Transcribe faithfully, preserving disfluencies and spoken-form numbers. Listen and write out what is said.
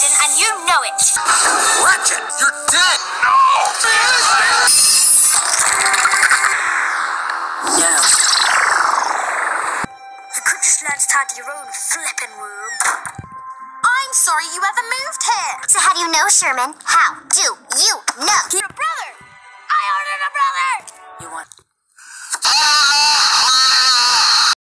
explosion, and you know it. Ratchet, you're dead! No! No. You could just learn to tidy your own flippin' room. I'm sorry you ever moved here. So how do you know, Sherman? How do you know? Your brother! I ordered a brother! You want...